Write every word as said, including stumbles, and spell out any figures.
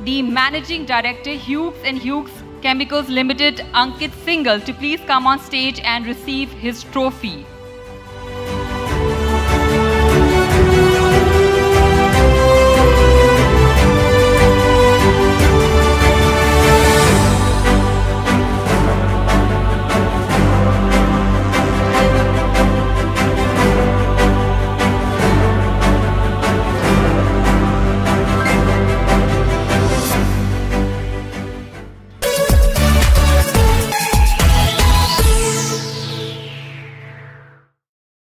the Managing Director, Hughes and Hughes Chemicals Limited, Ankit Singhal, to please come on stage and receive his trophy.